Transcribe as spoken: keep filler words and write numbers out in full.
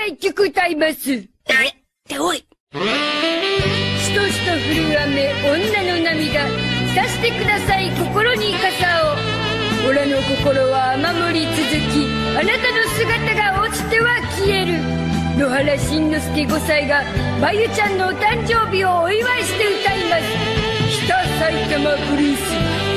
な一曲歌います。えっておい。しとしと降る雨、女の涙。さしてください、心に傘を。オラの心は雨漏り続き、あなたの姿が落ちては消える。野原しんのすけごさいが、まゆちゃんのお誕生日をお祝いして歌います。北埼玉ブルース。